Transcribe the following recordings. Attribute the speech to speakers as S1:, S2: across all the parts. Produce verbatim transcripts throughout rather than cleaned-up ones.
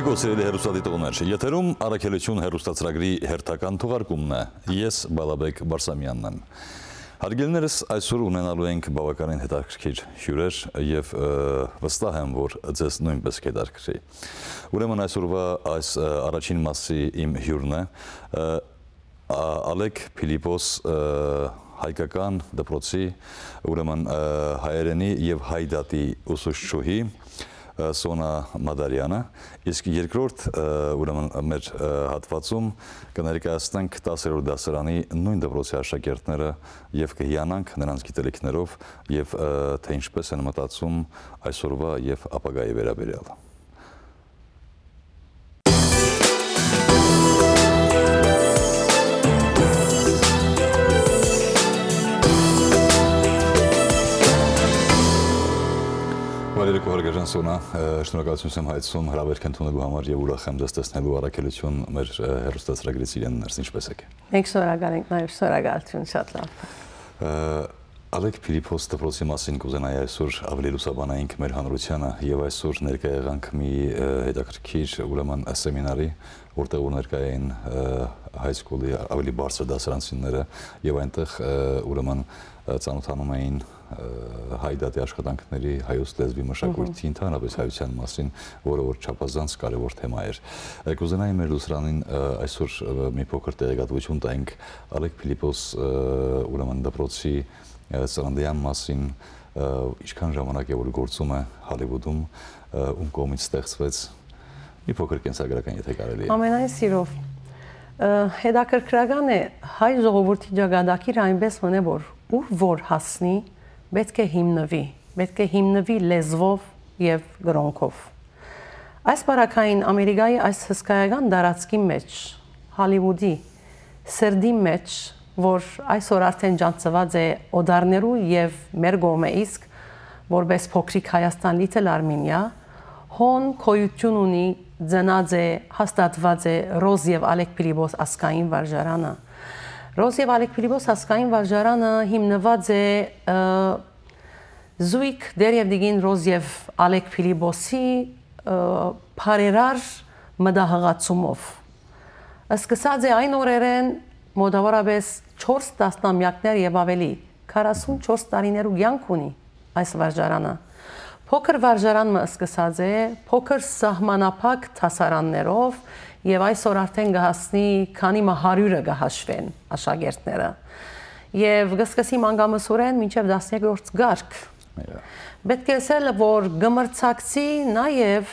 S1: Pilibos սիրելի հեռուստադիտողներ, եթերում Արaqelutyun հեռուստացրագրի հերթական թողարկումն է, ես Բալաբեկ Բարսամյանն եմ։ Հարգելիներս, այսօր ունենալու ենք բավականին հետաքրքիր հյուրեր և վստահ եմ, որ ձեզ նույնպես կհետաքրքրի։ Ուրեմն այսօրվա այս առաջին մասի իմ հյուրն է Araqelutyun հայկական դպրոցի, ուրեմն հայերենի և հայ դատի ուսուցչուհի Սոնա Մադարյանը, իսկ երկրորդ ուրեմն մեր հատվածում կներկայացնենք տասերորդ դասարանի նույն դպրոցի աշակերտները և կհիանանք նրանց գիտելիքներով և թե ինչպես են մտածում այսօրվա և ապագայի վերաբերյալ։ Բարերեկո հարգարժան Սոնա, շնորհակալություն եմ հայցում հրավերք ընդունելու համար և ուրախ եմ ձեզ տեսնելու Araqelutyun մեր հեռուստացրագրից իրեններս, ինչպես եք։
S2: Մենք շնորհակալ ենք, նաև շնորհակալություն, շատ լավ։
S1: Pilibos դպրոցի մասին կուզենայի այսօր ավելի լուսաբանայինք մեր հանրությանը և այսօր ներկա եղանք մի հետաքրքիր ուրեմն սեմինարի, որտեղ որ ներկա էին հայսկուլի ավելի բարձր դասարանցիները և այնտեղ ուրեմն ծանոթանում էին հայ դատի աշխատանքների հայոց լեզվի մշակույթի ընդհանրապես հայության մասին, որը որ չափազանց կարևոր թեմա էր։ Կուզենայի մեր լուսրանին այսօր մի փոքր տեղեկատվություն տանք Pilibos ուրեմն դպրոցի ծննդյան մասին, ինչքան ժամանակ է որ գործում է Հոլիվուդում, ում կողմից ստեղծվեց, մի փոքր կենսագրական եթե կարելի է։
S2: Ամենայն սիրով հետաքրքրական է հայ ժողովրդի ճակատագիրը այնպես մնե որ ուր որ հասնի պետք է հիմնվի, պետք է հիմնվի լեզվով և գրոնքով։ Այս բարակային Ամերիկայի այս հսկայական տարածքի մեջ, Հոլիվուդի սրդի մեջ, որ այսօր արդեն ջանցված է օդարներու և մեր գոմե իսկ, որպես փոքրիկ Հայաստան Little Armenia, հոն քոյություն ունի, ծնած է, հաստատված է Ռոզ և Pilibos ասկային վարժարանը։ Ռոզ և Pilibos ասկային վարժարանը հիմնված է զույգ դերև դիգին Ռոզ և Pilibos-ի փարերար մտահղացումով։ Սկսած է այն օրերեն մոտավորապես չորս տասնամյակներ և ավելի, քառասունչորս տարիներու կյանք ունի այս վարժարանը։ Փոքր վարժարանը սկսած է փոքր սահմանափակ դասարաններով և այսօր արդեն կհասնի քանի հարյուրը կհաշվեն աշակերտները։ Եվ կսկսի մանկամասորեն մինչև տասներորդ գարկ։ Պետք է ասել, որ կմրցակցի նաև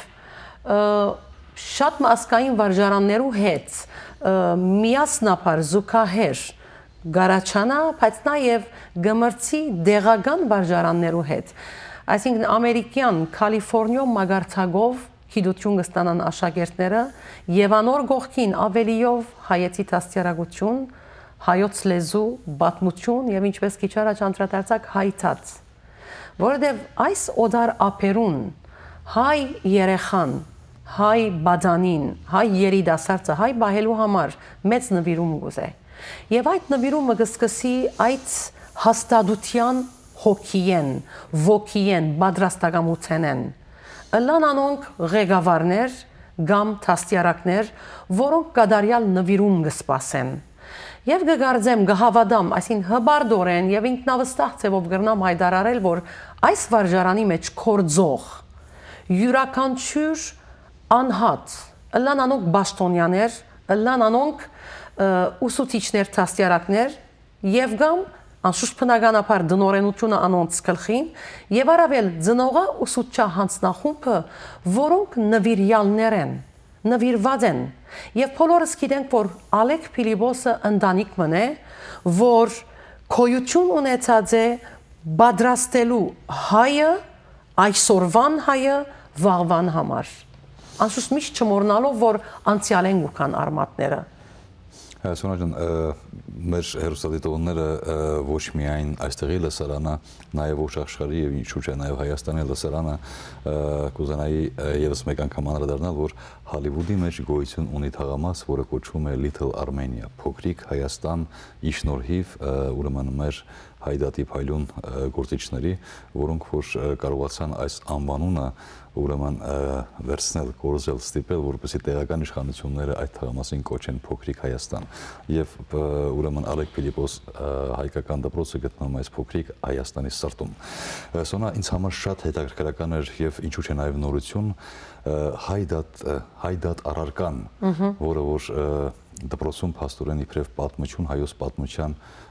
S2: շատ մասկային վարժարաններու հետ միասնապար զուգահեռ գարաչանա, բայց նաև գմրցի դեղական վարժարաններու հետ։ Այսինքն ամերիկյան Կալիֆորնիա մագարտակով գիտություն կստանան աշակերտները և անոր գողքին ավելիով հայեցի դաստիարակություն, հայոց լեզու, պատմություն և ինչպես քիչ առաջ անդրադարձակ հայթած, որովհետև այս օդար ափերուն հայ երեխան, հայ բադանին, հայ երիտասարդը, հայ բահելու համար մեծ նվիրում գուզե։ Եվ այդ նվիրումը կսկսի այդ հաստատության հոգիեն, ոգիեն, պատրաստակամության են։ Ըլլան անոնք ղեկավարներ կամ դաստիարակներ, որոնք կատարյալ նվիրում կսպասեն։ Եվ կգարձեմ, կհավատամ, այսինքն հբարդորեն և ինքնավստահ ձևով կրնամ հայտարարել, որ այս վարժարանի մեջ կորձող յուրաքանչյուր անհատ, ըլլան անոնք բաշտոնյաներ, ըլլան անոնք ուսուցիչներ, դաստիարակներ և կամ անշուշտ բնականաբար դնորենությունը անոնց գլխին և առավել ծնողը ուսուցչա հանձնախումբը, որոնք նվիրյալներ են, նվիրված են և բոլորս գիտենք, որ Pilibos-ը ընտանիք մնե, որ քոյություն ունեցած է պատրաստելու հայը, այսօրվան հայը վաղվան համար։ Անշուշտ միշտ չմոռնալով, որ անցյալ են գուքան արմատները։
S1: Սոնա ջան, մեր հեռուստադիտողները ոչ միայն այստեղի լսարանը, նաև ոչ աշխարհի և ինչու՞ չէ նաև Հայաստանի լսարանը կուզենայի ևս մեկ անգամ անդրադառնալ, որ Հոլիվուդի մեջ գոյություն ունի թաղամաս, որը կոչվում է Little Armenia, փոքրիկ Հայաստան, ի շնորհիվ ուրեմն մեր հայդատի փայլուն գործիչների, որոնք որ կարողացան այս անվանումը ուրեմն վերցնել, կորզել, ստիպել, որպեսզի տեղական իշխանությունները այդ թղամասին կոչեն Փոքրիկ Հայաստան։ Եվ ուրեմն Արեգ Պիլիպոս հայկական դպրոցը գտնվում է այս Փոքրիկ Հայաստանի սրտում։ Սոնա ինձ համար շատ հետաքրքրական էր եւ ինչու՞ չէ նաեւ նորություն հայդատ հայդատ առարկան, որը որ դպրոցում փաստորեն իբրև պատմություն, հայոց պատմության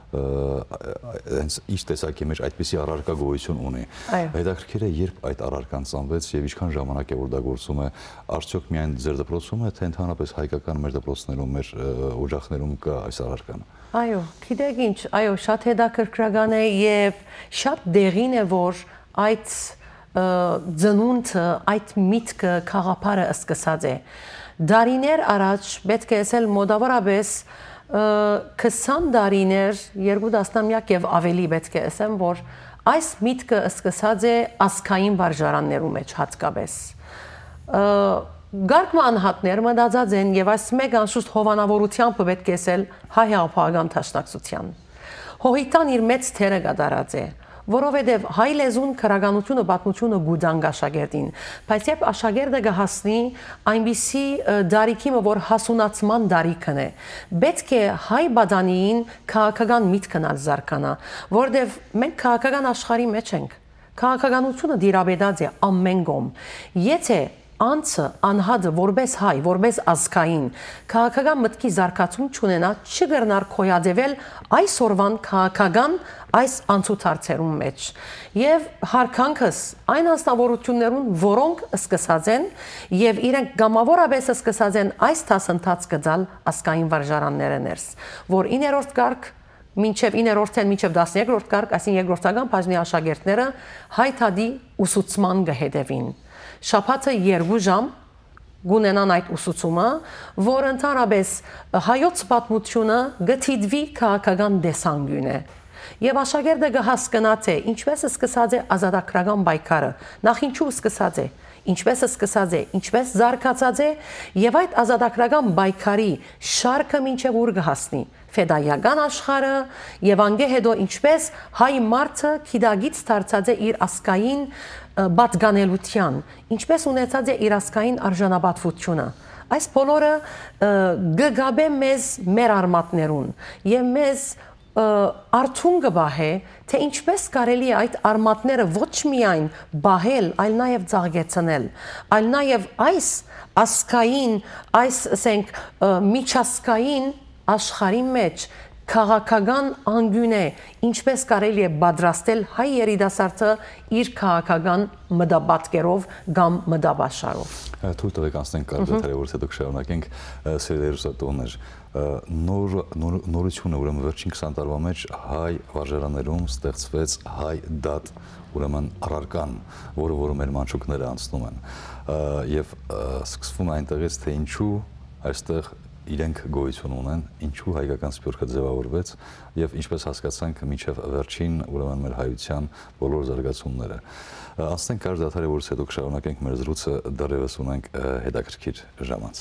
S1: հենց ինչ տեսակի մեջ այդպիսի առարկա գոյություն ունի։ Հետաքրքիր է, երբ այդ առարկան ծնվեց եւ ինչքան ժամանակ է որ դա գործում է, արդյոք միայն ձեր դպրոցում է, թե ընդհանրապես հայկական մեր դպրոցներում, մեր օջախներում կա այս առարկան։
S2: Այո, գիտեք ինչ, այո, շատ հետաքրքրական է եւ շատ դեղին է, որ այդ ծնունդը, այդ միտքը խաղապարը սկսած է։ Դարիներ առաջ պետք է ասել մոտավորապես քսան տարիներ, երկու տասնամյակ եւ ավելի պետք է ասեմ, որ այս միտքը սկսած է ազգային վարժարաններու մեջ հատկապես։ Գարկը անհատներ մտածած են եւ այս մեկ անշուշտ հովանավորությամբ պետք է ասել հայ հեղափոխական դաշնակցության։ Հողիտան իր մեծ թերը կատարած է, որովհետև հայ լեզուն քրագանությունը պատմությունը գուդանգ աշակերտին, բայց երբ աշակերտը կհասնի այնպիսի դարիքի, որ հասունացման դարիքն է, պետք է հայ բադանիին քաղաքական միտքն զարգանա, որովհետև մենք քաղաքական աշխարհի մեջ ենք, քաղաքականությունը դիրաբետած է ամեն կողմ, եթե անձը անհատը որպես հայ, որպես ազգային քաղաքական մտքի զարգացում չունենա, չգրնար քոյադեվել այսօրվան քաղաքական այս անցուդարձերում մեջ եւ հարկանքս այն անձնավորություններուն, որոնք սկսած են եւ իրենք գամավորապես սկսած են այս դասընթաց գծալ ազգային վարժարանները ներս, որ իններորդ կարգ մինչև իններորդեն մինչև տասներորդ կարգ, այսին երկրորդական բաժնի աշակերտները հայ թադի ուսուցման կհետևին։ Շաբաթը երկու ժամ գունենան այդ ուսուցումը, որ ընդհանրապես հայոց պատմությունը գտիդվի քաղաքական դեսանգյուն է։ Եվ աշակերտը կհասկանա, թե ինչպես սկսած է ազատագրական պայքարը, նախ ինչու սկսած է, ինչպես սկսած է, ինչպես զարգացած է եւ այդ ազատագրական պայքարի շարքը մինչեւ ուր կհասնի, ֆեդայական աշխարհը եւ անգե հետո ինչպես հայ մարդը քիդագից դարձած է իր ասկային բացկանելության, ինչպես ունեցած է իր ասկային արժանապատվությունը։ Այս բոլորը գգաբե մեզ մեր արմատներուն եւ մեզ արթուն կբահե, թե ինչպես կարելի է այդ արմատները ոչ միայն բահել, այլ նաև ծաղկեցնել, այլ նաև այս ասկային, այս ասենք միջազգային աշխարհի մեջ քաղաքական անգյուն է, ինչպես կարելի է պատրաստել հայ երիտասարդը իր քաղաքական մտապատկերով կամ մտաբաշխարով։
S1: Թույլ տվեք անցնենք կարծրատիպը, որ հետո կշարունակենք սիրելի հեռուստատողներ։ Նորությունը ուրեմն վերջին քսան տարվա մեջ հայ վարժարաններում ստեղծվեց հայ դատ, ուրեմն առարկան, որը որը մեր մանչուկները անցնում են։ Եվ սկսվում է այնտեղից, թե ինչու այստեղ իրենք գոյություն ունեն, ինչու հայկական սփյուռքը ձևավորվեց եւ ինչպես հասկացանք մինչեւ վերջին ուրեմն մեր հայության բոլոր զարգացումները։ Անցնենք կարծրատիպը, որից հետո կշարունակենք մեր զրույցը, դեռևս ունենք հետաքրքիր ժամանց։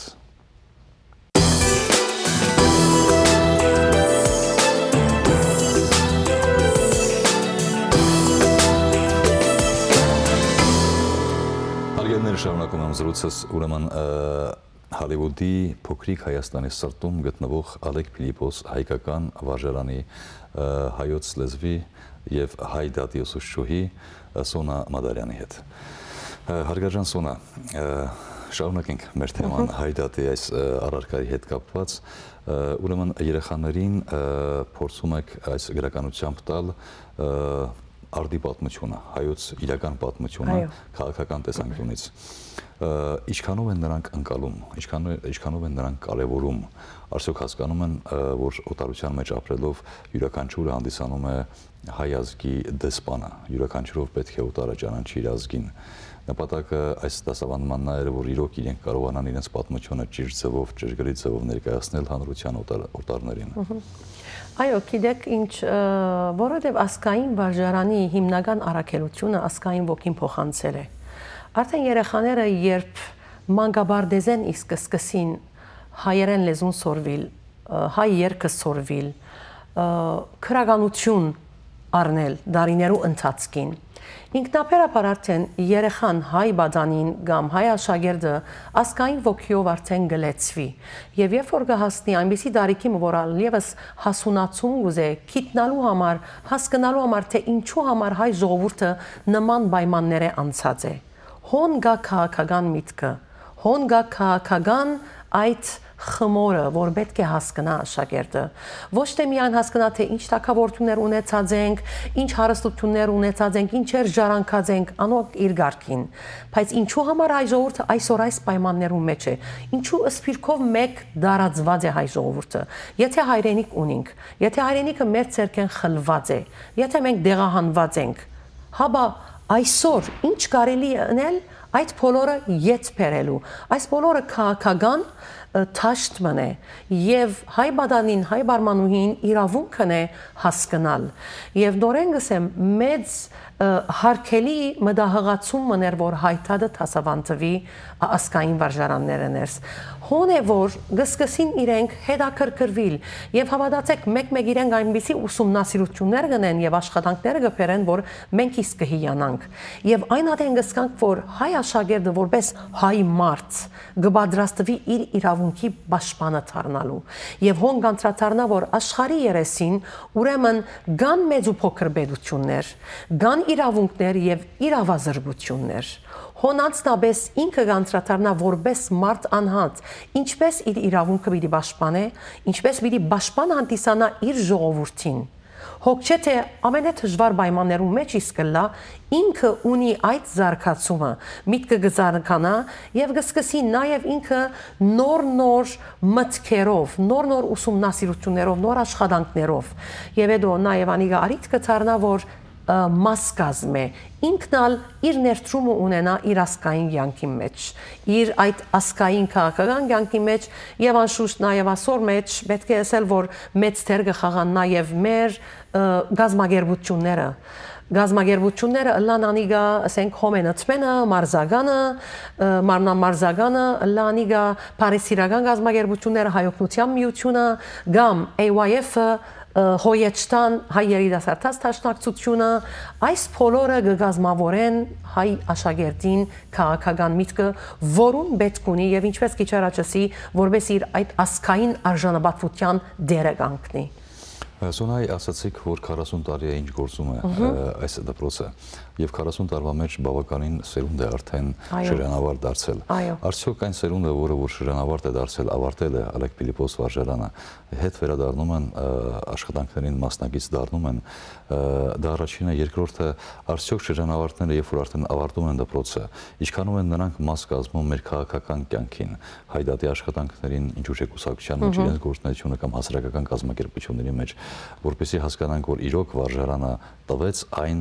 S1: Հարգելի շարունակում եմ զրույցս, ուրեմն Հոլիվուդի Փոքրիկ Հայաստանի սրտում գտնվող Արեգ Պիլիպոս հայկական վարժարանի հայոց լեզվի եւ հայ դատի ուսուցչուհի Սոնա Մադարյանի հետ։ Հարգարժան Սոնա, շարունակենք մեր թեման հայ դատի այս առարկայի հետ կապված, ուրեմն երեխաներին փորձում եք այս գրականությամբ տալ արդի պատմությունը, հայոց իրական պատմությունը քաղաքական տեսանկյունից։ Ինչքանով են նրանք ընկալում, ինչքանով են նրանք կարևորում, արդյոք հասկանում են, որ օտարության մեջ ապրելով յուրաքանչյուրը հանդիսանում է հայ ազգի դեսպանը, յուրաքանչյուրով պետք է օտարը ճանաչի իր ազգին։ Նպատակը այս դասավանդման նա էր, որ իրոք իրենք կարողանան իրենց պատմությունը ճիշտ ձևով, ճշգրիտ ձևով ներկայացնել հանրության օտարներին։
S2: Այո, գիտեք ինչ, որովհետև ազգային վարժարանի հիմնական առաքելությունը ազգային ոգին փոխանցել է։ Արդեն երեխաները երբ մանկաբարձեն իսկ սկսին հայերեն լեզուն սորվիլ, հայ երգը սորվիլ, քրագանություն առնել դարիներու ընթացքին։ Ինքնաբերաբար արդեն երեխան հայ բադանին կամ հայ աշակերտը ասկային ոգիով արդեն գլեցվի եւ երբ որ կհասնի այնպիսի դարիքի որ ալևս հասունացում ուզե գիտնալու համար հասկանալու համար թե ինչու համար հայ ժողովուրդը նման պայմաններ է անցած է հոն գա քաղաքական միտքը հոն գա քաղաքական այդ խմորը, որ պետք է հասկանա աշակերտը, ոչ թե միայն հասկանա, թե ինչ թակավորություններ ունեցած ենք, ինչ հարստություններ ունեցած ենք, ինչեր ժառանգած ենք, անոնք իր գարքին, բայց ինչու համար հայ ժողովուրդը այսօր այս պայմաններում մեջ է, ինչու սփյուռքով մեկ դարածված է հայ ժողովուրդը, եթե հայրենիք ունենք, եթե հայրենիքը մեր ցերքեն խլված է, եթե մենք դեղահանված ենք, հաբա այսօր ինչ կարելի է անել այդ բոլորը ետ բերելու, այս բոլորը քաղաքական թաշտ մնե եւ հայ բադանին, հայ բարմանուհին իրավունքն է հասկանալ եւ նորեն գսեմ մեծ հարկելի մտահղացում մներ որ հայտադը հասավանտվի ասկային վարժարանները ներս հոն է որ գսկսին իրենք հետաքրքրվել եւ հավատացեք մեկ-մեկ իրենք այնպիսի ուսումնասիրություններ գնեն եւ աշխատանքներ կբերեն որ մենք իսկ կհիանանք եւ այն ադեն գսկանք որ հայ աշակերտը որպես հայ մարդ կպատրաստվի իր իրավունքի պաշտպանը դառնալու եւ հոն կանտրատարնա որ աշխարհի երեսին ուրեմն կան մեծ ու փոքր պետություններ կան իրավունքներ եւ իրավազրկություններ հոն անցնաբես ինքը կանտրատարնա որպես մարդ անհատ ինչպես իր իրավունքը պիտի պաշտպանե ինչպես պիտի պաշտպան հանդիսանա իր ժողովրդին հոգ չէ թե ամենադժվար պայմաններում մեջ իսկ լա ինքը ունի այդ զարգացումը միտքը գզարկանա եւ գսկսի նաեւ ինքը նոր-նոր մտքերով նոր-նոր ուսումնասիրություններով նոր աշխատանքներով եւ հետո նաեւ անիգա արիթ կցառնա որ մաս կազմե ինքնալ իր ներդրումը ունենա իր ասկային կյանքի մեջ իր այդ ասկային քաղաքական կյանքի մեջ եւ անշուշտ նաեւ ասոր մեջ պետք է ասել որ մեծ դեր կխաղան նաեւ մեր գազագերբությունները գազագերբությունները լանանիգա ասենք հոմենացմենը մարզագանը մարնամարզագանը լանիգա Փարիսիրական գազագերբությունները հայօգնության միությունը կամ A Y F-ը հոյեչտան հայ երիտասարդաց տաշնակցությունը այս բոլորը կգազմավորեն հայ աշակերտին քաղաքական միտքը որուն պետք ունի եւ ինչպես քիչ առաջացի որպես իր այդ ասկային արժանապատվության դերը կանգնի
S1: Սոնայ ասացիք որ քառասուն տարի է ինչ գործում է այս դպրոցը եւ քառասուն տարվա մեջ բավականին սերունդ է արդեն շրջանավարտ դարձել արդյոք այն սերունդը որը որ շրջանավարտ է դարձել ավարտել է Ալեք Պիլիպոս վարժարանը հետ վերադառնում են աշխատանքներին մասնակից դառնում են դա առաջինը երկրորդը արդյոք շրջանավարտները երբ որ արդեն ավարտում են դպրոցը ինչքանում են նրանք մաս կազմում մեր քաղաքական կյանքին հայդատի աշխատանքներին ինչու՞ չէ կուսակցության մեջ իրենց գործունեությունը կամ հասարակական կազմակերպությունների մեջ որպեսզի հասկանանք որ իրոք վարժարանը տվեց այն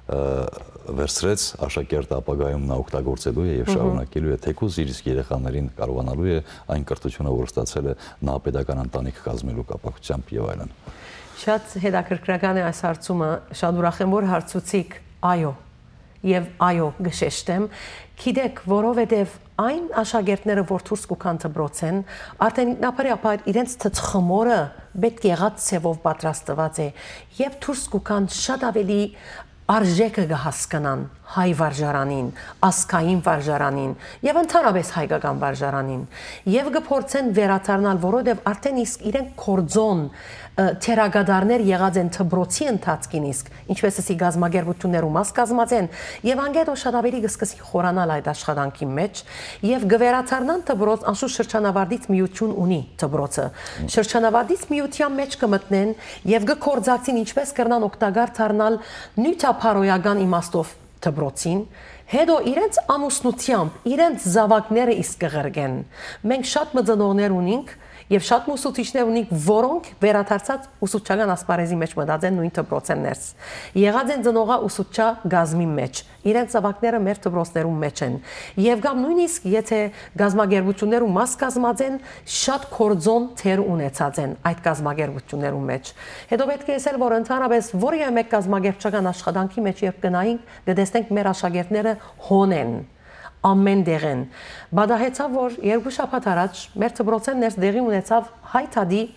S1: վերցրեց աշակերտը ապագայում նա օգտագործելու է եւ շարունակելու է թեկուզ իր իսկ երեխաներին կարողանալու է այն կրթությունը որ ստացել է նա pedagogan ընտանիք կազմելու կապակցությամբ եւ այլն
S2: Շատ հետաքրքրական է այս հարցումը շատ ուրախ եմ որ հարցուցիք այո եւ այո գշեշտեմ գիտեք որովհետեւ այն աշակերտները որ դուրս կան դպրոցեն արդեն ինքնաբարաբար իրենց թխմորը պետք եղած ցևով պատրաստված է եւ դուրս կան շատ ավելի արժեքը կհասկանան հայ վարժարանին, ասկային վարժարանին եւ ընդհանրապես հայկական վարժարանին եւ կփորձեն վերադառնալ որովհետեւ արդեն իսկ իրենք կորձոն թերագադարներ եղած են դպրոցի ընթացքին իսկ ինչպես էսի գազագերբություններում մաս կազմած են եւ անգետո շատ ավելի կսկսի խորանալ այդ աշխատանքի մեջ եւ կվերադառնան դպրոց անշուշտ շրջանավարտից միություն ունի դպրոցը շրջանավարտից միության մեջ կմտնեն եւ կկործակցին ինչպես կրնան օգտակար դառնալ նյութապարոյական իմաստով դպրոցին հետո իրենց ամուսնությամբ իրենց զավակները իսկ կղրգեն մենք շատ մծնողներ ունենք եւ շատ ուսուցիչներ ունենք որոնք վերադարձած ուսուցչական ասպարեզի մեջ մտածեն նույն դպրոցեն ներս եղած են ծնողա ուսուցչա գազմի մեջ իրենց զավակները մեր դպրոցներում մեջ են եւ կամ նույնիսկ եթե գազմագերբություններում մաս կազմած են շատ կորձոն թեր ունեցած են այդ գազմագերբություններում մեջ հետո պետք է ասել որ ընդհանրապես որի մեկ գազմագերբչական աշխատանքի մեջ երբ գնայինք կտեսնենք մեր աշակերտները հոն են ամեն դեղեն բադահեցավ որ երկու շաբաթ առաջ մեր դպրոցեն ներս դեղի ունեցավ հայ թադի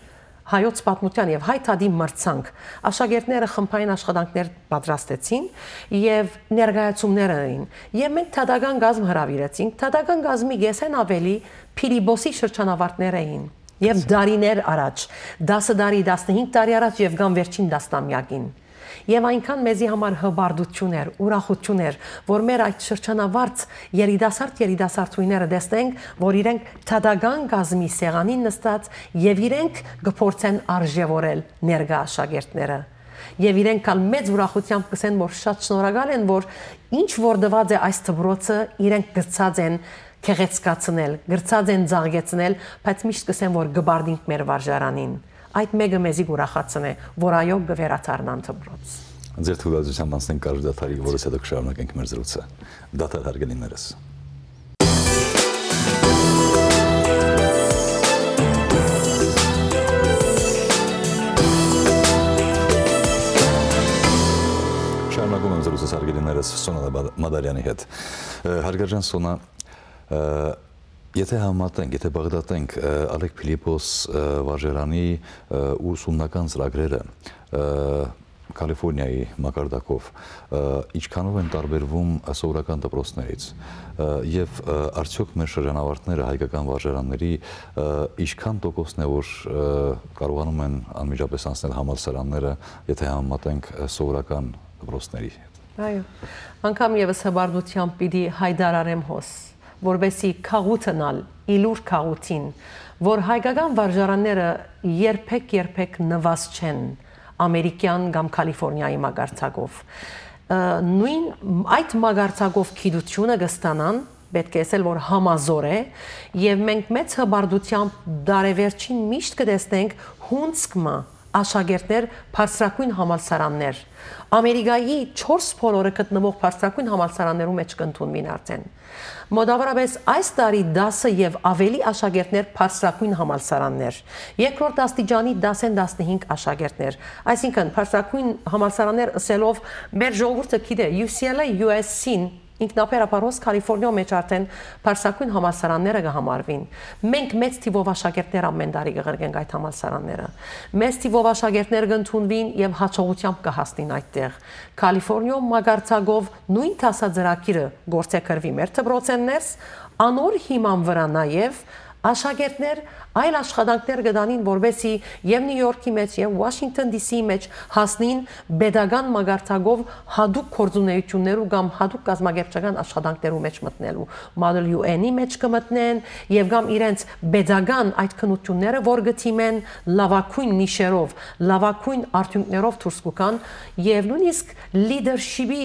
S2: հայոց պատմության եւ հայ թադի մրցանք։ Աշակերտները խմբային աշխատանքներ պատրաստեցին եւ ներկայացումներ էին։ Եվ մենք թադական գազմ հրավիրեցինք։ Թադական գազմի գեսեն ավելի Pilibosի շրջանավարտներ էին։ Եվ դարիներ առաջ, դասը դարի, տասնհինգ տարի առաջ եւ գամ վերջին դասնամյակին։ Եվ այնքան մեզի համար հբարդություն էր, ուրախություն էր, որ մեր այդ շրջանավարտ երիտասարդ երիտասարդուհիները տեսնենք, որ իրենք թադական գազմի սեղանին նստած եւ իրենք կփորձեն արժեվորել ներկա աշակերտները։ Եվ իրենք ալ մեծ ուրախությամբ կսեն, որ շատ շնորհակալ են, որ ինչ որ դված է այս դպրոցը, իրենք գծած են քեղեցկացնել, գրծած են զարգացնել, բայց միշտ կսեն, որ գբարդինք մեր վարժարանին։ Այդ մեկը մեզի ուրախացն է, որ այո գվերաթարնան դպրոց։
S1: Ձեր թույլատվությամբ անցնենք կարճ դադարի, որից հետո կշարունակենք մեր զրույցը։ Դադար հարգելիներս։ Շարունակում եմ զրույցս հարգելիներս Սոնա Մադարյանի հետ։ Հարգարժան Սոնա, եթե համատենք, եթե բաղդատենք Արեկ Pilibos վարժարանի ուսումնական ծրագրերը Կալիֆորնիայի մակարդակով, ինչքանով են տարբերվում սովորական դպրոցներից եւ արդյոք մեր շրջանավարտները հայկական վարժարանների ինչքան տոկոսն է, որ կարողանում են անմիջապես անցնել համալսարանները, եթե համատենք սովորական դպրոցների հետ։
S2: Այո, անգամ եւս հբարդությամբ պիտի հայտարարեմ հոս, որբեսի քաղուտնալ իլուր քաղուտին, որ հայկական վարժարանները երբեք երբեք նվազ չեն ամերիկյան կամ Կալիֆորնիայի մագարտակով։ Նույն այդ մագարտակով գիտությունը կստանան, պետք է ասել, որ համազոր է, եւ մենք մեծ հբարդությամբ դարեվերջին միշտ կտեսնենք հունցկմա աշակերտներ բարձրակույն համալսարաններ։ Ամերիկայի չորս փոլորը գտնվող բարձրակույն համալսարաններում մեջ կընդունվին արդեն։ Մոտավորապես այս տարի դասը եւ ավելի աշակերտներ բարձրակույն համալսարաններ։ Երկրորդ աստիճանի դասեն տասնհինգ աշակերտներ։ Այսինքն բարձրակույն համալսարաններ ըսելով մեր ժողովուրդը գիտե U C L A, U S C-ն ինքնաբերաբարոս Կալիֆորնիա մեջ արդեն բարձրակույն համալսարանները կհամարվին։ Մենք մեծ թիվով աշակերտներ ամեն տարի կղրկենք այդ համալսարանները։ Մեծ թիվով աշակերտներ կընդունվին եւ հաջողությամբ կհասնին այդտեղ։ Կալիֆորնիա մագարտակով նույն դասաձրագիրը գործեքրվի մեր դպրոցներս, անոր հիման վրա նաեւ աշակերտներ այլ աշխատանքներ կդանին, որովհետեւ եւ Նյու Յորքի մեջ եւ Վաշինգտոն Դի Սի մեջ հասնին pedagogan մագարտակով հadoop կորձունեություններու կամ հadoop կազմակերպչական աշխատանքներու մեջ մտնելու Model U N-ի մեջ կմտնեն եւ կամ իրենց pedagogan այդ քննությունները որ գտիմեն լավակույն նիշերով, լավակույն արդյունքներով դուրս կգան եւ նույնիսկ leadership-ի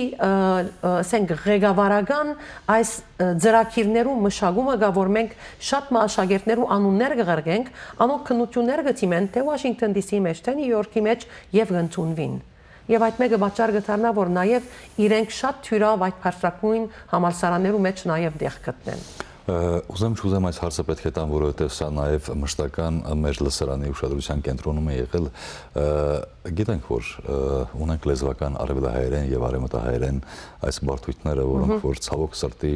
S2: ասենք ղեկավարական այս ծրագիրներու մշակումը գա որ մենք շատ աշակերտներու անուններ կղրգենք, անոնք քննություններ գտիմեն թե Վաշինգտոն Դի Սի մեջ, թե Նյու Յորքի մեջ եւ գտնվին։ Եվ այդ մեկը պատճառ կդառնա, որ նաեւ իրենք շատ թյուրավ այդ բարձրակույն համալսարաններու մեջ նաեւ դեղ գտնեն։
S1: Ուզեմ չուզեմ այս հարցը պետք է տամ, որովհետև սա նաև մշտական մեր լսարանի ուշադրության կենտրոնում է եղել։ Գիտենք, որ ունենք լեզվական արևելահայերեն եւ արևմտահայերեն այս բարդույթները, որոնք որ ցավոք սրտի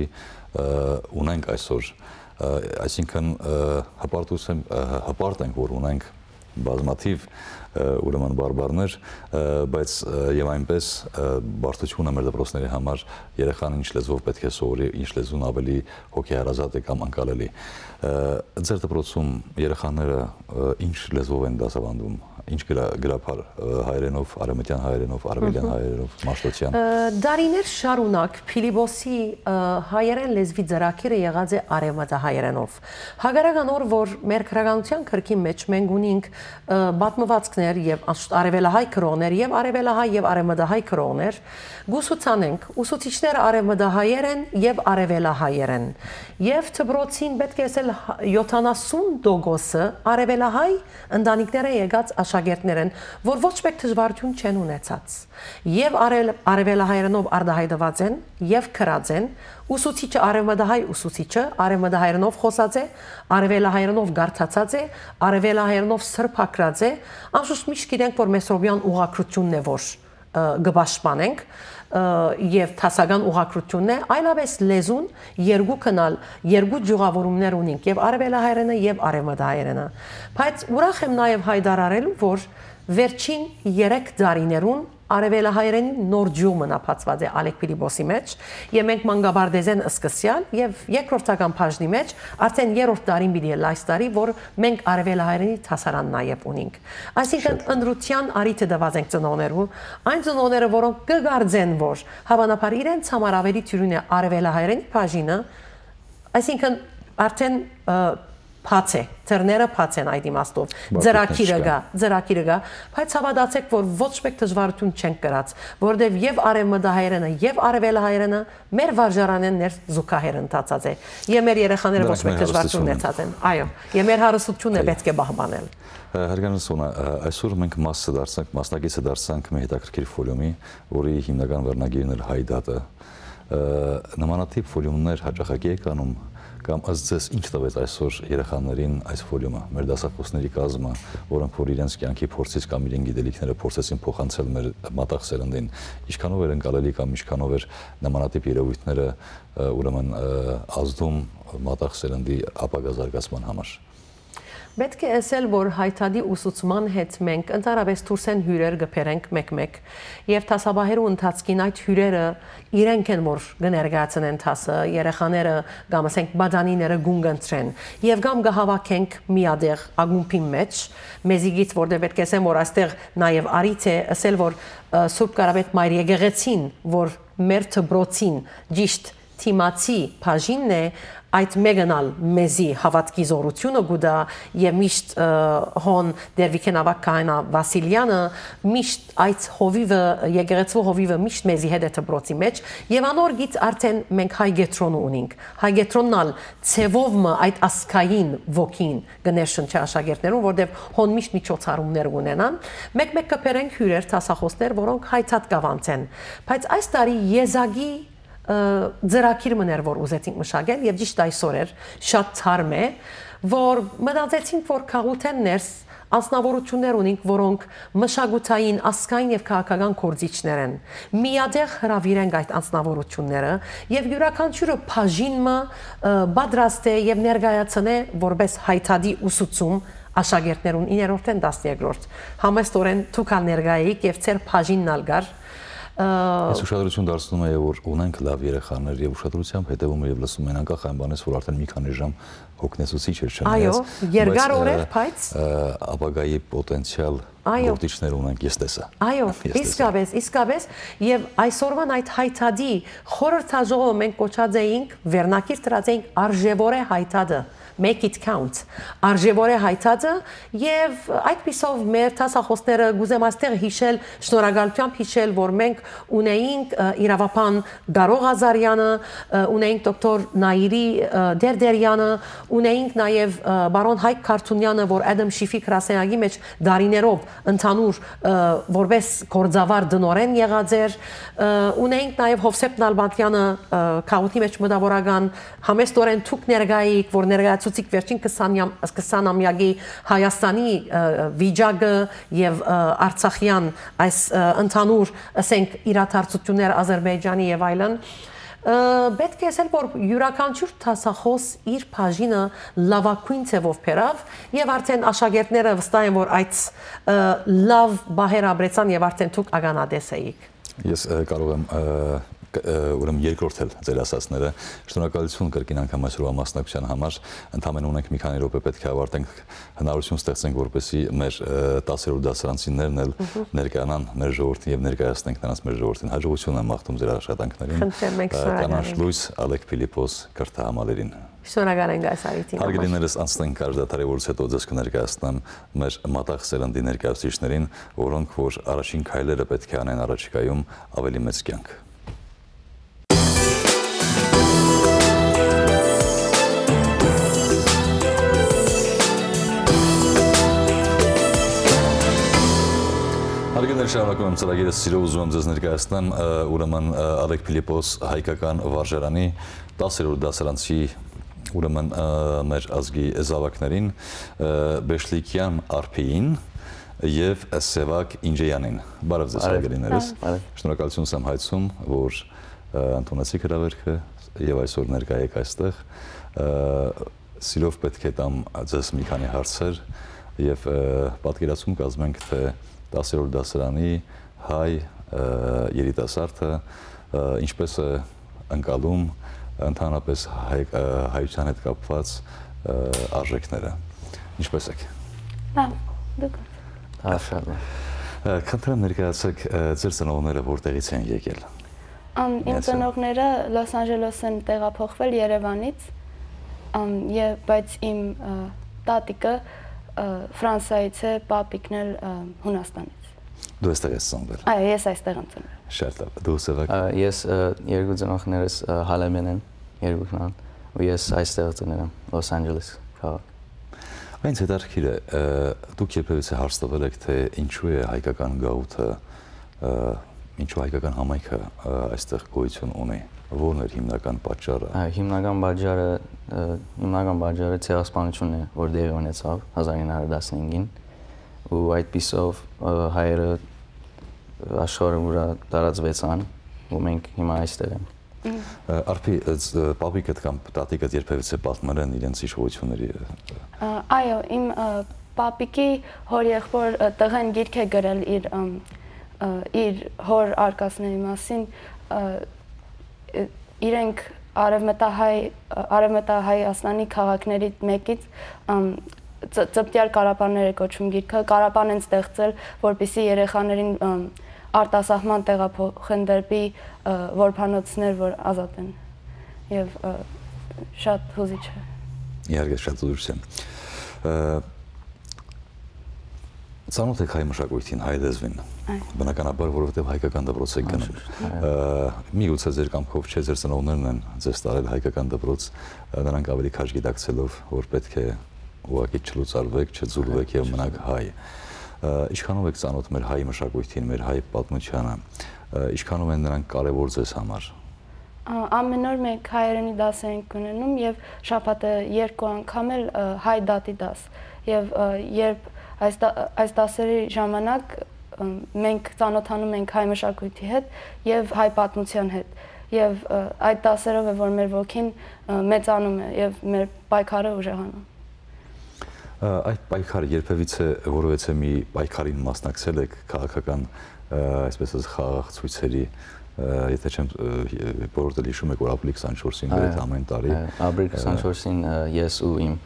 S1: ունենք այսօր, այսինքն հպարտ ենք, որ ունենք բազմաթիվ ուրեմն բարբարներ, բայց եւ այնպես բարդությունը մեր դպրոցների համար երեխան ինչ լեզվով պետք է սովորի, ինչ լեզուն ավելի հոգեհարազատ է կամ անկալելի։ Ձեր դպրոցում երեխաները ինչ լեզվով են դասավանդում, ինչ գրաբար հայերենով, արևմտյան հայերենով, արևելյան հայերենով, մաշտոցյան։
S2: Դարիներ շարունակ Pilibosի հայերեն լեզվի ծրագիրը եղած է արևմտահայերենով։ Հակառակն օր, որ մեր քրագանության քրքի մեջ մենք ունենք պատմվածքներ եւ արևելահայ քրոներ եւ արևելահայ եւ արևմտահայ քրոներ, գուսուցանենք ուսուցիչները արևմտահայերեն եւ արևելահայերեն։ Եվ դպրոցին պետք է ասել յոթանասուն տոկոսը արևելահայ ընտանիքները եկած աշակերտներ են, որ ոչ մեկ դժվարություն չեն ունեցած։ Եվ արևելահայերենով արտահայտված են եւ քրած են, ուսուցիչը արևմտահայ ուսուցիչը արևմտահայերենով խոսած է, արևելահայերենով գարթացած է, արևելահայերենով սրբակրած է, անշուշտ միշտ գիտենք, որ մեսրոբյան ուղղակրությունն է, որ գբաշխանենք եւ տասական ուղղակրությունն է, այլապես լեզուն երկու կնալ, երկու ջուղավորումներ ունենք եւ արևելահայերենը եւ արևմտահայերենը։ Բայց ուրախ եմ նաեւ հայտարարելու, որ վերջին երեք տարիներուն արևելահայերենի նոր ջուղ մնապացված է Ալեկ Պիլիբոսի մեջ եւ մենք մանկաբարձեն սկսյալ եւ երկրորդական բաժնի մեջ արդեն երրորդ տարին պիտի լայս տարի, որ մենք արևելահայերենի դասարան նաեւ ունենք։ Այսինքն ընդրության արիթը դված ենք ծնողներու, այն ծնողները, որոնք կգարձեն, որ հավանաբար իրենց համար ավելի թյուրին է արևելահայերենի բաժինը, այսինքն արդեն փաց է, ծրները փաց են այդ իմաստով, ծրակիրը գա, ծրակիրը գա, բայց հավատացեք, որ ոչ մեկ դժվարություն չենք կրած, որովհետև եւ արևմտահայերենը եւ արևելահայերենը մեր վարժարանեն ներ զուգահեռ ընթացած է, եւ մեր երեխաները ոչ մեկ դժվարություն ունեցած են, այո, եւ մեր հարստությունը պետք է պահպանել։
S1: Հարգանքս ունա, այսօր մենք մասը դարձանք, մասնակիցը դարձանք մի հետաքրքիր ֆոլիումի, որի հիմնական վերնագիրն էր հայ դատը։ Նմանատիպ ֆոլիումներ հաճախակի եք անում կամ ըստ ձեզ ինչ տվեց այսօր երեխաներին այս ֆոլիումը, մեր դասախոսների կազմը, որոնք որ իրենց կյանքի փորձից կամ իրեն գիտելիքները փորձեցին փոխանցել մեր մատաղ սերնդին, ինչքանով էր ընկալելի կամ ինչքանով էր նմանատիպ երևույթները ուրեմն ազդում մատաղ սերնդի ապագա զարգացման համար։
S2: Պետք է ասել, որ հայտարարի ուսուցման հետ մենք ընդհանրապես դուրսեն հյուրեր գբերենք մեկ-մեկ եւ տասաբահերու ընթացքին այդ հյուրերը իրենք են որ կներկայացնեն տասը երեխաները կամ ասենք բադանիները գունգընտրեն եւ կամ կհավաքենք միադեղ ագումբի մեջ մեզիգից որտեղ պետք է ասեմ որ այստեղ նաեւ արիթ է ասել որ Սուրբ Կարապետ Մայր եկեղեցին որ մեր դբրոցին ճիշտ թիմացի բաժինն է այդ մեգանալ մեզի հավատքի զորությունը գուտա եւ միշտ հոն դերվիկեն ավակայնա Վասիլյանը միշտ այդ հովիվը եկեղեցու հովիվը միշտ մեզի հետ է դբրոցի մեջ եւ անոր գից արդեն մենք հայ գետրոն ունենք հայ գետրոննալ ցևովը այդ ասկային ոգին գներշնչի աշակերտներուն որտեւ հոն միշտ միջոցառումներ ունենան մեկ-մեկ կփերենք հյուրեր տասախոսներ որոնք հայցած կավանցեն բայց այս տարի եզագի ձրակիր մներ որ ուզեցինք մշակել եւ ճիշտ այսօր էր շատ ցարմ է որ մտածեցինք որ քաղաքեն ներս անձնավորություններ ունենք որոնք մշակութային ասկային եւ քաղաքական կորձիչներ են միադեղ հրավիրենք այդ անձնավորությունները եւ յուրաքանչյուրը բաժինը պատրաստ է եւ ներկայացնե որպես հայտարարի ուսուցում աշակերտներուն իններորդ տասներորդ համեստորեն թուքալ ներկայիկ եւ ծեր բաժինն ալգար
S1: Ես ուշադրություն դարձնում եմ, որ ունենք լավ երեխաներ եւ ուշադրությամբ հետևում եմ եւ լսում եմ անկախ այն բանից, որ արդեն մի քանի ժամ հոգնեցուցիչ էր չնայած։
S2: Այո, երկար օրեր, բայց
S1: ապագայի պոտենցիալ գործիչներ ունենք, ես տեսա։
S2: Այո, իսկապես, իսկապես եւ այսօրվան այդ հայտարարի խորհրդաժողովը մենք կոչած էինք, վերնակիր դրած էինք արժևորե հայտարարը make it count արժևորե հայտարարը եւ այդպիսով մեր տասախոսները գուզեմ այստեղ հիշել շնորհակալությամբ հիշել որ մենք ունեինք իրավապան Գարող Ազարյանը ունեինք դոկտոր Նաիրի Դերդերյանը ունեինք նաեւ բարոն Հայկ Քարթունյանը որ Ադամ Շիֆի գրասենյակի մեջ դարիներով ընդհանուր որպես գործավար դնորեն եղած էր ունեինք նաեւ Հովսեփ Նալբանդյանը քաղաքի մեջ մտավորական համեստորեն թուք ներկայիկ որ ներկայացուցիկ վերջին քսանամյակի Հայաստանի վիճակը եւ Արցախյան այս ընդհանուր ասենք իրադարձություններ Ադրբեջանի եւ այլն պետք է ասել որ յուրաքանչյուր տասախոս իր բաժինը լավագույն ձևով բերավ եւ արդեն աշակերտները վստահ են որ այդ լավ բահեր ապրեցան եւ արդեն դուք ականատես եք
S1: Ես կարող եմ ուրեմն երկրորդել ձեր ասածները շնորհակալություն կրկին անգամ այսօրվա մասնակցության համար ընդհանրապես ունենք մի քանի րոպե պետք է ավարտենք հնարավորություն ստեղծենք որպեսզի մեր տասերորդ դասարանցիներն էլ ներկայանան մեր ժողովրդին եւ ներկայացնենք նրանց մեր ժողովրդին հաջողություն եմ մաղթում ձեր աշխատանքներին կանաչ լույս Ալեկ Պիլիպոս կրթահամալերին
S2: Շնորհակալ ենք այս արիթին
S1: Հարգելիներս անցնենք կարդատարևորից հետո ձեզ կներկայացնեմ մեր մատաղ սերնդի ներկայացուցիչներին որոնք որ առաջին քայլերը պետք է անեն առաջիկայում ավելի մեծ կյանք Հարգելիներ շարունակում եմ ծրագիրը սիրով ուզում եմ ձեզ ներկայացնեմ ուրեմն Ալեկ Պիլիպոս հայկական վարժարանի տասերորդ դասարանցի ուրեմն մեր ազգի զավակներին Բեշլիկյան արփիին եւ Սևակ Ինջեյանին։ Բարև ձեզ հարգելիներս։ Շնորհակալություն եմ հայցում, որ ընդունեցիք հրավերքը եւ այսօր ներկա եք այստեղ։ Սիրով պետք է տամ ձեզ մի քանի հարցեր եւ պատկերացում կազմենք, թե դասերորդ դասարանի հայ երիտասարդը ինչպես է ընկալում ընդհանրապես հայության հետ կապված արժեքները։ Ինչպես եք։
S3: Լավ, դուք։
S1: Աշալա։ Քննեմ ներկայացեք ձեր ծնողները որտեղից են եկել։
S3: Իմ ծնողները Լոս Անջելես են տեղափոխվել Երևանից, եւ բայց իմ տատիկը Ֆրանսիայից է, պապիկն էլ Հունաստանից։
S1: Դու այստեղ ես ծնվել։
S3: Այո, ես այստեղ եմ ծնվել։
S1: Շատ լավ։ Դու Սևակ։
S4: Ես երկու ծնողներս Հալեմեն են, երկուքն են, ու ես այստեղ ծնվել եմ, Լոս Անջելես քաղաք։
S1: Այնց հետաքրքիր է, դուք երբևէ հարց տվել եք, թե ինչու է հայկական գաղութը, ինչու հայկական համայնքը այստեղ գոյություն ունի, որն էր հիմնական պատճառը։
S4: Հիմնական պատճառը, հիմնական պատճառը ցեղասպանությունն է, որ դեղի ունեցավ հազար ինը հարյուր տասնհինգին, ու այդպիսով հայերը աշխարհի վրա տարածվեցան, ու մենք հիմա այստեղ ենք։
S1: Արփի, պապիկդ կամ տատիկդ երբևէ պատմել են իրենց իշխողությունների։
S3: Այո, իմ պապիկի հորեղբոր տղեն գիրք է գրել իր իր հոր արկածների մասին, իրենք արևմտահայ արևմտահայաստանի քաղաքների մեկից ծպտյալ Կարապաններ է կոչվում գիրքը, Կարապան են ստեղծել, որպեսզի երեխաներին արտասահման տեղափոխեն դեպի որբանոցներ, որ ազատ են, եւ շատ հուզիչ է։
S1: Իհարկե շատ հուզիչ է։ Ծանոթ եք հայ մշակույթին, հայ լեզվին, բնականաբար, որովհետև հայկական դպրոց եք գնում։ Միգուցե ձեր կամքով չէ, ձեր ծնողներն են ձեզ տարել հայկական դպրոց, նրանք ավելի քաշ գիտակցելով, որ պետք է ուղղակի չլուծարվեք, չձուլվեք եւ մնաք հայ։ Ինչքանով եք ծանոթ մեր հայ մշակույթին, մեր հայ պատմությանը, ինչքանով են նրանք կարևոր ձեզ համար։
S3: Ամեն օր մենք հայերենի դասեր ենք ունենում եւ շաբաթը երկու անգամ էլ հայ դատի դաս, եւ երբ այս դասերի ժամանակ մենք ծանոթանում ենք հայ մշակույթի հետ եւ հայ պատմության հետ, եւ այդ դասերով է, որ մեր ոգին մեծանում է եւ մեր պայքարը ուժեղանում։
S1: Այդ պայքարը երբևիցե որովհետեւ մի պայքարին մասնակցել եք քաղաքական, այսպես ասած, խաղաղ ցույցերի, եթե չեմ բոլորը հիշում եք, որ ապրիլի քսանչորսին այդ ամեն տարի
S4: ապրիլի քսանչորսին ես ու իմ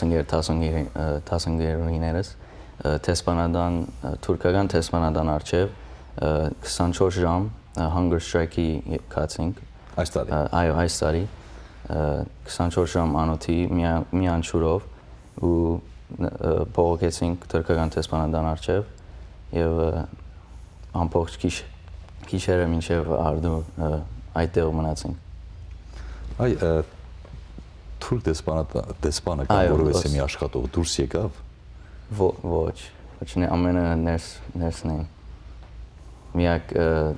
S4: տասնգերորիներս տեսփանադան թուրքական տեսփանադան արչև քսանչորս ժամ hunger strike-ի կացինք
S1: այս տարի։
S4: Այո, այս տարի քսանչորս ժամ անոթի մի անջուրով ու բողոքեցինք թուրքական տեսփանադան արչև եւ ամբողջ քիչ քիչերը մինչեւ արդու այդտեղ մնացինք։ Այ
S1: թուրք դեսպանը կամ որովհետեւ մի աշխատող դուրս եկավ։
S4: Ոչ, ոչ, ամենը ներս ներսն են։ Միակ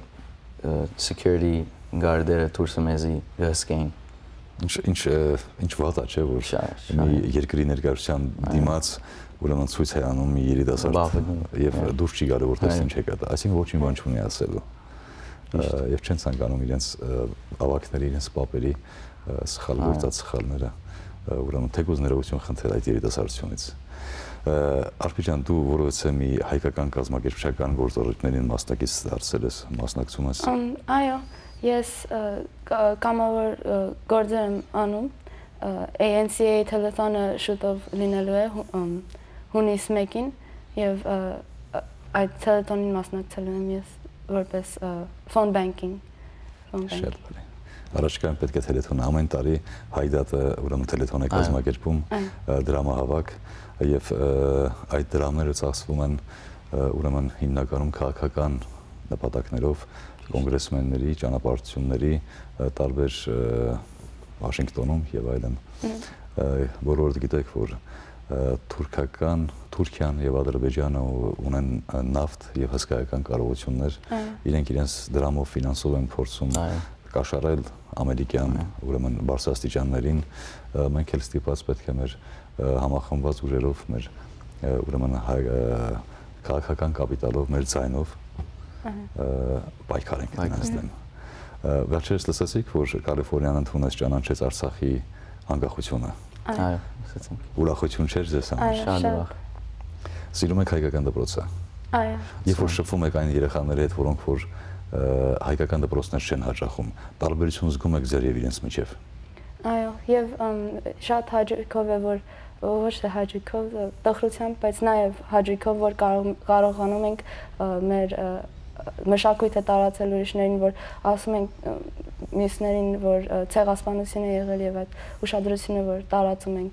S4: security guard-երը դուրսը մեզի գսկեին։
S1: Ինչ ինչ վատ է, չէ՞ որ մի երկրի ներկայացության դիմաց ուրեմն ցույց է անում մի երիտասարդ եւ դուրս չի գալու, որ տեսնի ինչ է կատարել, այսինքն ոչինչ բան չունի ասելու։ Եվ չեն ցանկանում իրենց ավակների, իրենց պապերի սխալ գործած սխալները, ուրեմն թեկուզ ներողություն խնդրել այդ երիտասարդությունից։ Արփի ջան, դու որովհետեւ մի հայկական կազմակերպչական գործառույթներին մասնակից դարձել ես, մասնակցում ես։
S3: Այո, ես կամավոր գործեր եմ անում, A N C A թելեթոնը շուտով լինելու է հունիս մեկին եւ այդ թելեթոնին մասնակցելու եմ ես որպես phone banking։
S1: Շատ բարի։ Առաջկայում պետք է թելեթոնը ամեն տարի հայդատը ուրեմն թելեթոն է կազմակերպում դրամահավաք եւ այդ դրամները ծախսվում են ուրեմն հիմնականում քաղաքական նպատակներով կոնգրեսմենների, ճանապարհորդությունների, տարբեր Վաշինգտոնում եւ այլն։ Բոլորդ գիտեք, որ թուրքական, Թուրքիան եւ Ադրբեջանը ունեն նավթ եւ հսկայական կարողություններ, իրենք իրենց դրամով ֆինանսով են փորձում կաշառել ամերիկյան, ուրեմն բարձրաստիճաններին, մենք էլ ստիպված պետք է մեր համախմբված ուժերով մեր ուրեմն քաղաքական կապիտալով, մեր ձայնով պայքար ենք դրանց դեմ։ Վերջերս լսեցիք, որ Կալիֆոռնիան ընդունեց ճանաչեց Արցախի անկախությունը։
S4: Այո, լսեցինք։
S1: Ուրախություն չէր ձեզ համար։
S4: Շատ ուրախ։
S1: Սիրում եք հայկական դպրոցը։
S3: Այո։
S1: Երբ որ շփվում եք այն երեխաների հետ, որոնք որ հայկական դպրոցներ չեն հաճախում, տարբերություն զգում եք ձեր եւ իրենց միջև։
S3: Այո, եւ շատ հաճույքով է, որ ոչ թե հաճույքով, տխրությամբ, բայց նաեւ հաճույքով, որ կարողանում ենք մեր մշակույթը տարածել ուրիշներին, որ ասում ենք մյուսներին, որ ցեղասպանություն է եղել եւ այդ ուշադրությունը, որ տարածում ենք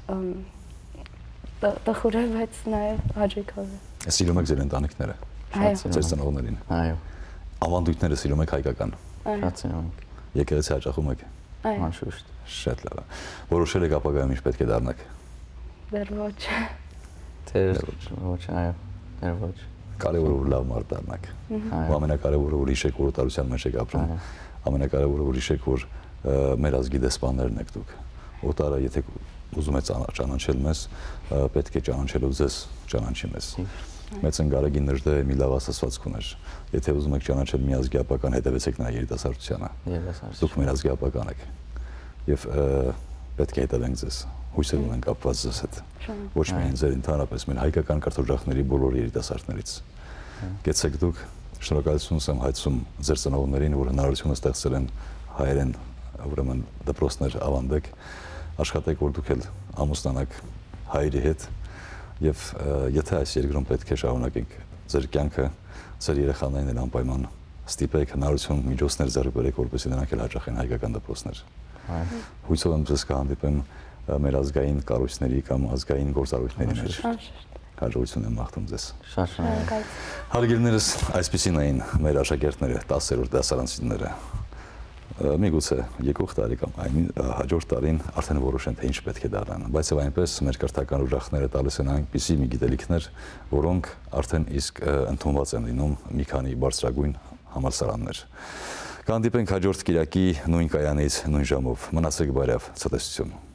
S3: տխուր է, բայց նաեւ հաճույքով է։
S1: Սիրում եք ձեր ընտանիքները։
S3: Այո։
S1: Ձեր ծնողներին։
S4: Այո։
S1: Ավանդույթները սիրում եք հայկական։
S4: Շատ սիրում ենք։
S1: Եկեղեցի հաճախում եք։
S3: Այո։
S4: Անշուշտ։
S1: Շատ լավ։ Որոշել եք ապագայում ինչ պետք է դառնաք։
S3: Դեռ ոչ։
S4: Դեռ ոչ, այո։ Դեռ ոչ։
S1: Կարևորը որ լավ մարդ դառնաք։
S4: Այո։
S1: Ամենակարևորը որ հիշեք, որ օտարության մեջ եք ապրում։ Ամենակարևորը որ հիշեք, որ մեր ազգի դեսպաններն եք դուք։ Օտարը եթե ուզում է ճանաչել մեզ, պետք է ճանաչելով ձեզ ճանաչի մեզ։ Մեծ ընկալագին նժդե մի լավ ասացվածք ուներ։ Եթե ուզում եք ճանաչել մի ազգի ապական, հետևեցեք նրա երիտասարդությանը։ Դուք մեր ազգի ապական եք։ Եվ պետք է հետևենք ձեզ։ Հույսեր ունենք կապված ձեզ հետ։ Ոչ միայն ձեր, ընդհանրապես մեր հայկական կարտոջախների բոլոր երիտասարդներից։ Գեցեք դուք, շնորհակալություն եմ հայցում ձեր ծնողներին, որ հնարավորություն ստեղծել են հայերեն, ուրեմն դպրոցներ ավանդեք, աշխատեք, որ դուք էլ ամուսնանաք հայերի հետ, եւ եթե այս երկրում պետք է շարունակենք ձեր կյանքը, ձեր երեխաներին էլ անպայման ստիպեք, հնարավորություն միջոցներ ձեռք բերեք, որպեսզի նրանք էլ հաճախեն հայկական դպրոցներ։ Հույսով եմ ձեզ կհանդիպեմ մեր ազգային կառույցների կամ ազգային գործառույթների մեջ։ Հաջողություն եմ մաղթում ձեզ։
S4: Շատ շնորհակալ։
S1: Հարգելիներս, այսպիսին էին մեր աշակերտները, տասերորդ դասարանցիները։ Միգուցե եկող տարի կամ այն հաջորդ տարին արդեն որոշեն թե ինչ պետք է դառնան, բայց եւ այնպես մեր կրթական ուժախները տալիս են այնպիսի մի գիտելիքներ, որոնք արդեն իսկ ընդունված են լինում մի քանի բարձրագույն համալսարաններ։ Կհանդիպենք հաջորդ կիրակի նույն կայանից նույն ժամով։ Մնացեք բարյավ, ցտեսություն։